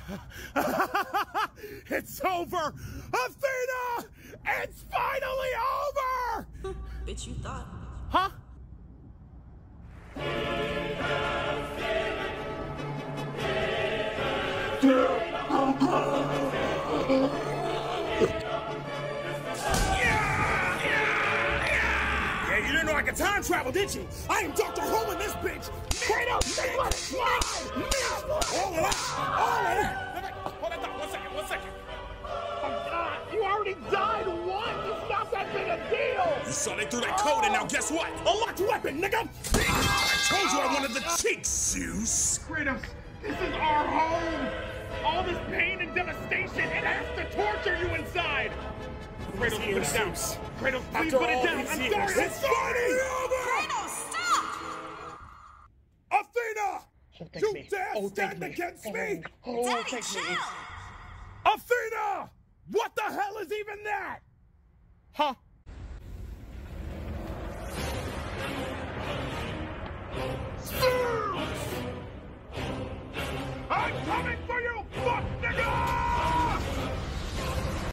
It's over! Athena! It's finally over! Bitch, you thought. Huh? Yeah, you didn't know I could time travel, did you? I am Dr. Who in this bitch! Kratos, let it slide! All of that! All of that! Hold on, one second. Oh, God, you already died once! It's not that big a deal! You saw they threw that code in, now guess what? A locked weapon, nigga! I told you I wanted the cheeks, Zeus! Kratos, this is our home! All this pain and devastation, it has to torture you inside! Kratos, put it down. Kratos, please put it down. I'm sorry. It's finally over! Kratos, stop! Athena! Oh, thank You me. dare Oh, stand thank against me. me? Oh, Daddy, thank me. chill! Athena! What the hell is even that? Huh? Zeus! I'm coming for